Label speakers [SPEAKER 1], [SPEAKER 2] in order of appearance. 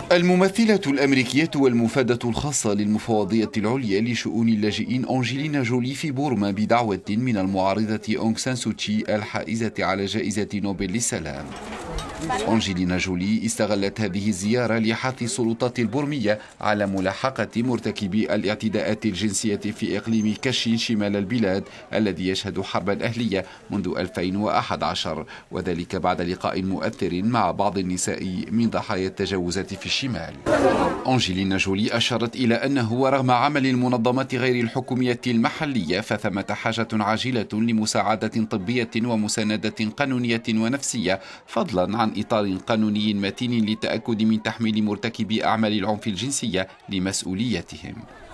[SPEAKER 1] الممثلة الأمريكية والمفادة الخاصة للمفوضية العليا لشؤون اللاجئين أنجلينا جولي في بورما بدعوة من المعارضة أونغ سان سوتشي الحائزة على جائزة نوبل للسلام. أنجلينا جولي استغلت هذه الزيارة لحث السلطات البورمية على ملاحقة مرتكبي الاعتداءات الجنسية في إقليم كشين شمال البلاد الذي يشهد حربا أهلية منذ 2011، وذلك بعد لقاء مؤثر مع بعض النساء من ضحايا التجاوزات في الشمال. أنجلينا جولي أشارت إلى أنه ورغم عمل المنظمات غير الحكومية المحلية فثمة حاجة عاجلة لمساعدة طبية ومساندة قانونية ونفسية، فضلا عن إطار قانوني متين للتأكد من تحميل مرتكبي أعمال العنف الجنسي لمسؤوليتهم.